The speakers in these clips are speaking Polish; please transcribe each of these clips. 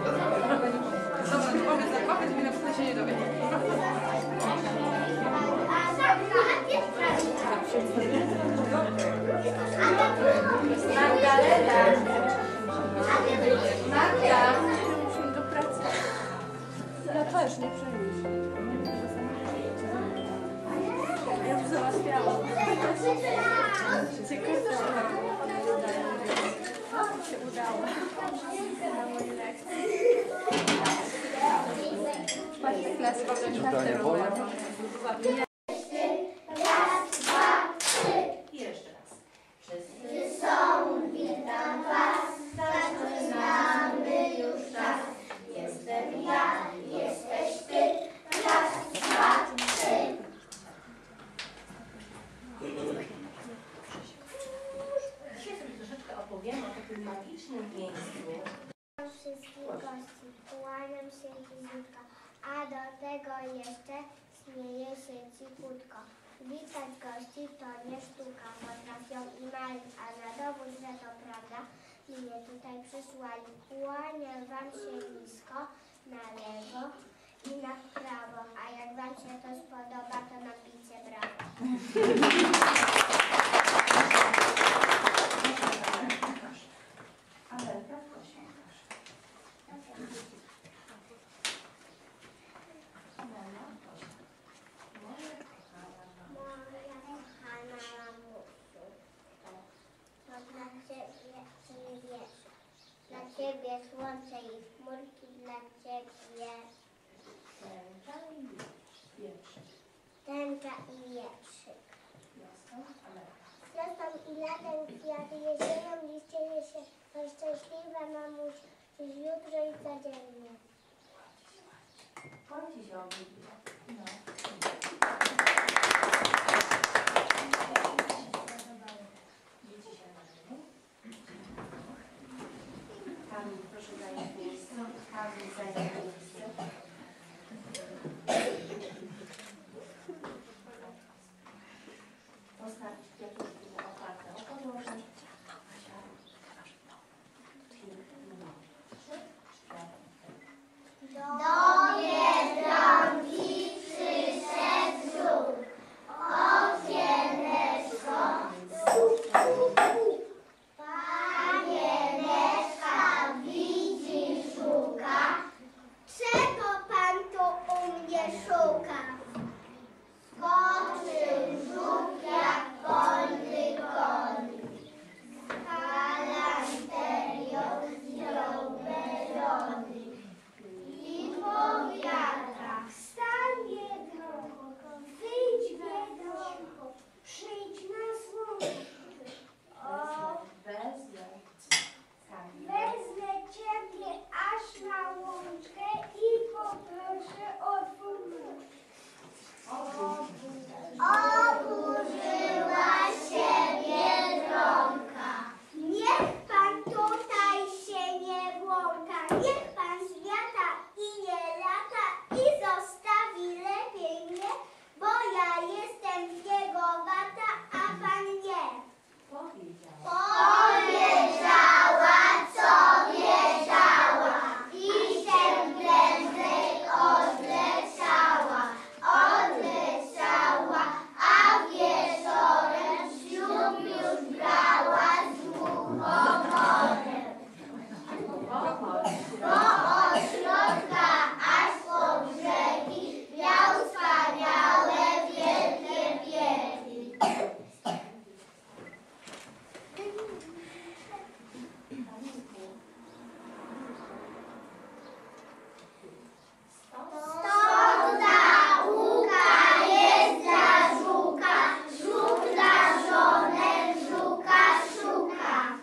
Powiedz mi, na pewno się nie dowie. Magdalena! Magda! Musimy do pracy. Ja też, nie przejmuj się. Ja już załatwiałam. Ciekawe, się udało. Na mojej lekcji. Czwarty klas, potem każdy rower. Wszystkich gości, kłaniam się Liziutka, a do tego jeszcze śmieje się cichutko. Witać gości to nie sztuka, potrafią i mają, a na dowód, że to prawda, mnie tutaj przysłali. Kłaniam wam się nisko, na lewo i na prawo, a jak wam się to spodoba, to napiszcie brawo. Dla ciebie słońce i chmurki, dla ciebie tęcza i wietrzyk. Wiosną i latem kwiaty jesienią liścieje się, to szczęśliwa mamuś, dziś jutro i codziennie. Proszę zająć miejsce. Kamil zająć miejsce. Postawić kwiatuszki na otwarte oko. Do Biedronki przyszedł żółw, okieneczko, panieneczka widzi, szuka. Czego pan tu u mnie szuka? Skoczył żółw jak polny koń, z galanterią zdjął melony. I powiada, wstań Biedronko, wyjdź Biedronko, przyjdź na słoneczko. O, wezmę ciebie aż na łączkę i poproszę o dwóch. Oburzyła się Biedronka. Niech pan tutaj się nie błąka, niech pan zwiata i nie lata i zostawi lepiej mnie, bo ja jestem jego wata, a pan nie. Powiedziała, co wiedziała i się prędzej odleciała, a wieczorem ślub już brała z muchomorem. Bo od środka aż po brzegi miał wspaniałe wielkie biegi. Stąd nauka jest dla żuka, żuk dla żonek żuka szuka.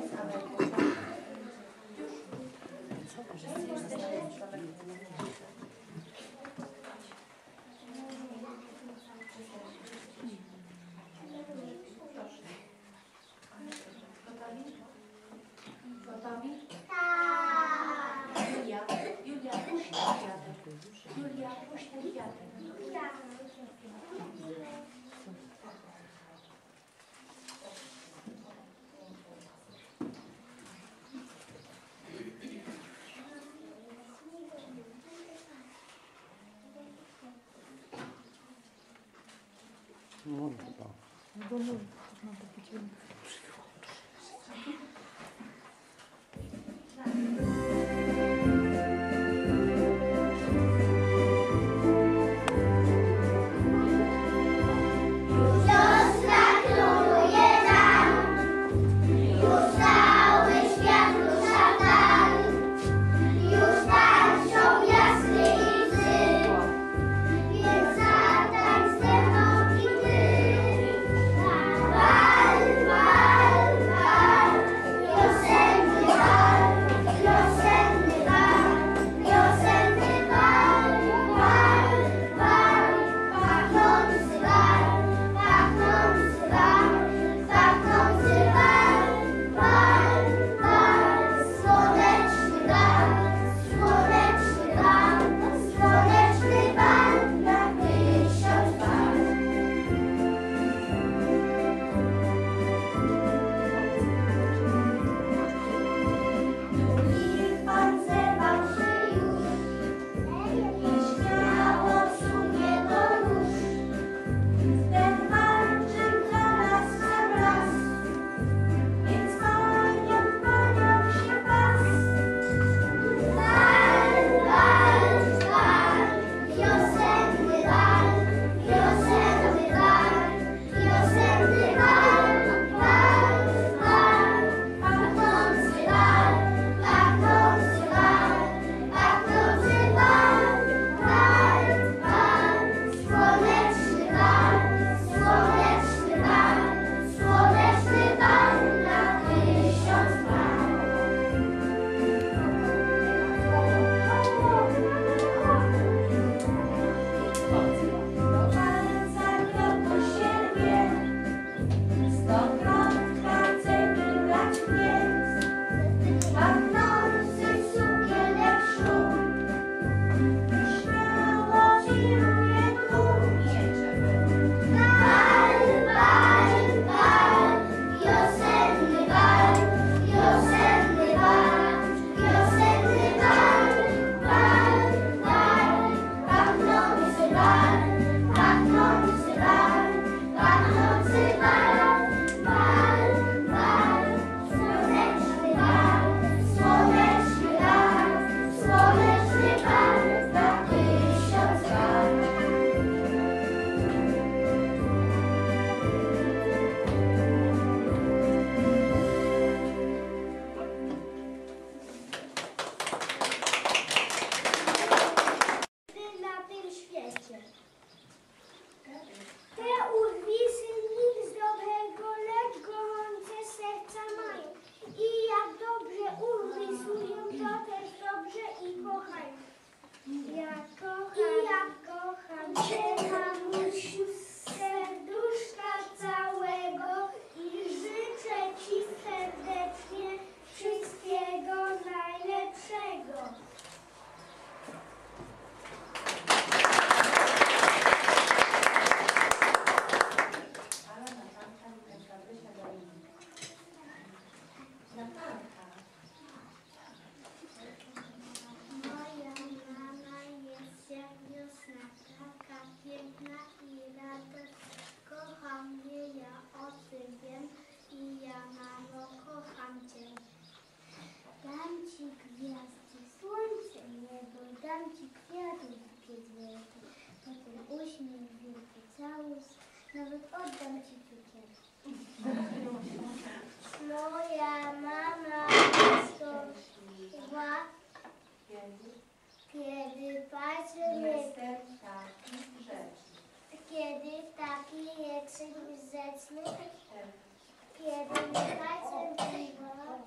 jest Amelka? Wszyscy jesteście? Gotowi? Gotowi? Tak. Julia, puść ten kwiatek. Julia, puść ten kwiatek. Tak. Siostra króluje nam, już cały świat rusza tam, już tańczą jasny i łzy, więc zatańcz ze mną i ty. Bal, bal, bal, wiosenny bal, wiosenny bal, wiosenny bal, bal, bal, pachnący bal, pachnący bal, pachnący bal, bal, bal, słoneczny bal, słoneczny bal, słoneczny bal na 1000 bal. Niech pan zerwał się już i śmiało sunie do nóż. Ten walczy dla nas sam raz, więc panią się pas. Bal, bal, bal, wiosenny bal, wiosenny bal, wiosenny bal, bal, bal, pachnący bal, pachnący bal, pachnący bal, bal, bal, słoneczny bal, słoneczny bal, słoneczny bal na 1000 bal. Zawiodło się wie, 100-krot prędzej wybrać mnie, pachnący cukierek szum, śmiało wiruje tłum. Bal, bal, bal, wiosenny bal, wiosenny bal, wiosenny bal, bal, bal, pachnący bal, pachnący bal, pachnący bal, bal, bal, słoneczny bal, słoneczny bal, słoneczny bal na 1000 bal. Na tym świecie. Te urwisy nic dobrego, lecz gorące serca mają. I jak dobrze urwisują, to też dobrze i kochają. Ja kocham cię, mamusiu, z serduszka całego i życzę ci serdecznie wszystkiego najlepszego. Ale Natalka, Łukasia, Wysia, Dominika. Natalka. Moja mama jest jak wiosna, taka piękna i radosna. Kocham mnie, ja o tym wiem i ja, mamo, kocham cię. Dam ci gwiazdy, słońce, niebo, dam ci kwiatów piedwielki, potem uśmiech, wielki całus, nawet oddam ci cukierki. Moja mama zła, kiedy patrzę, Jestem taki grzeczny. kiedy taki jest grzeczny, kiedy nie patrzę piwo,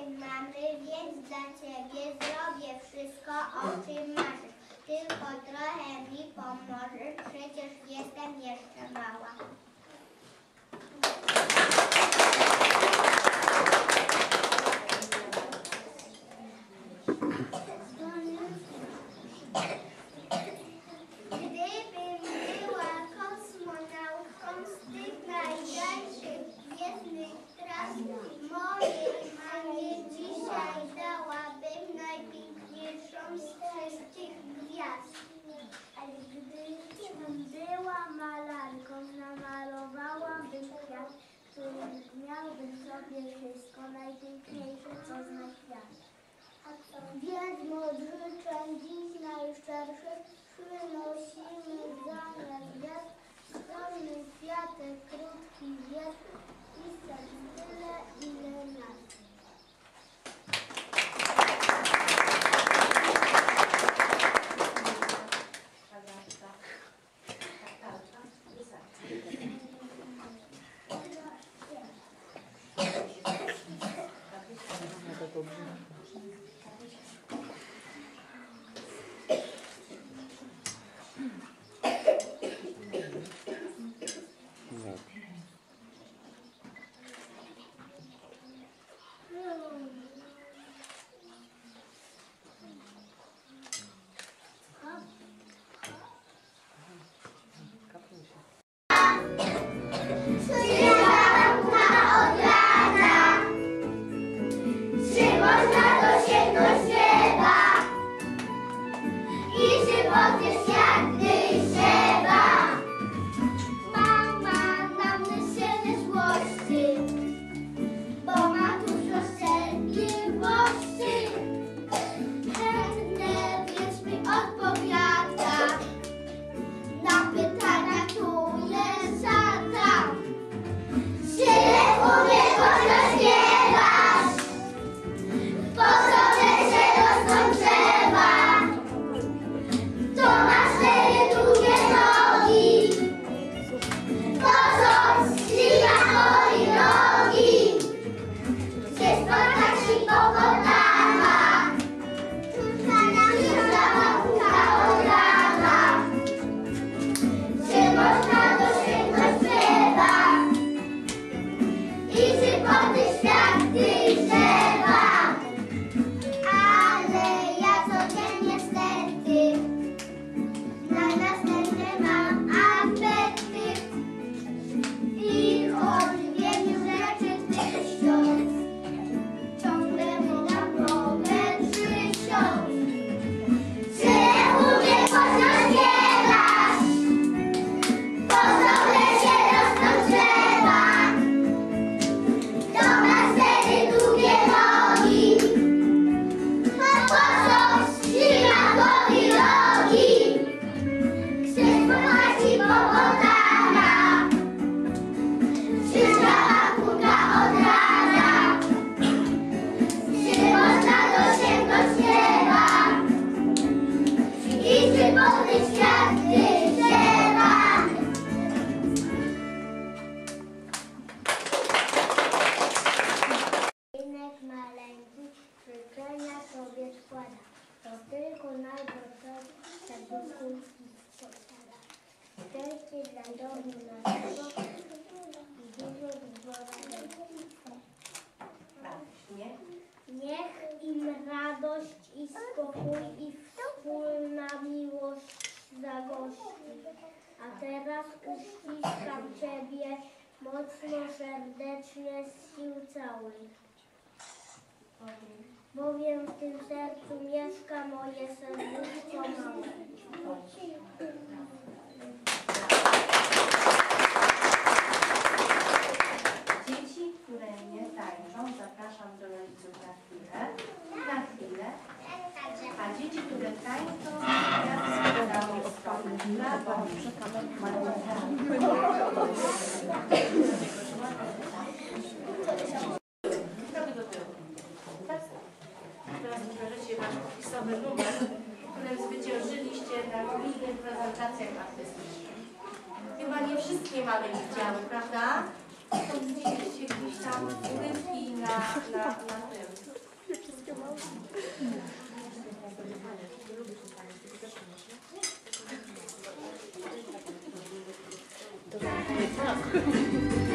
mamy, więc dla Ciebie zrobię wszystko, o czym marzysz. Tylko trochę mi pomożesz, przecież jestem jeszcze mała. Gdybym była kosmonautką z tych najdalszych gwiezdnych tras, mojej mamie dzisiaj dałabym najpiękniejszą z wszystkich gwiazd. Ale gdybym była malarką, namalowałabym kwiat, który miałby w sobie wszystko najpiękniejsze, co zna świat. Więc modryczeń dziś najszczerszych przynosimy zamiast gwiazd strony kwiatek, krótki wiek i serc tyle, ile nas. Niech im radość i spokój i wspólna miłość zagości. A teraz uściskam Ciebie mocno, serdecznie, z sił całych. Bowiem w tym sercu mieszka moje serduszko małe. Dzieci, które nie tańczą, zapraszam do rodziców na chwilę. A dzieci, które tańczą, ja składam swoim prawą. Teraz pokażecie Wasz popisowy numer, który zwyciężyliście na gminnych prezentacjach artystycznych. Chyba nie wszystkie mamy widziały, prawda? To widzieliście gdzieś tam urywki na tym. To